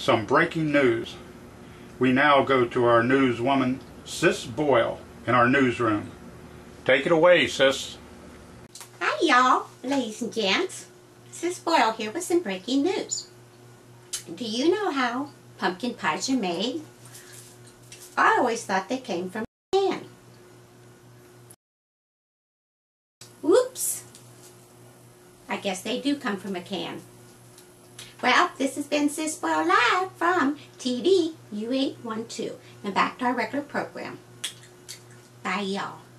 some breaking news. We now go to our newswoman, Sis Boyle, in our newsroom. Take it away, Sis. Hi, y'all, ladies and gents. Sis Boyle here with some breaking news. Do you know how pumpkin pies are made? I always thought they came from a can. Whoops. I guess they do come from a can. Well, this has been Sis Boyle live from TV U812. Now back to our regular program. Bye, y'all.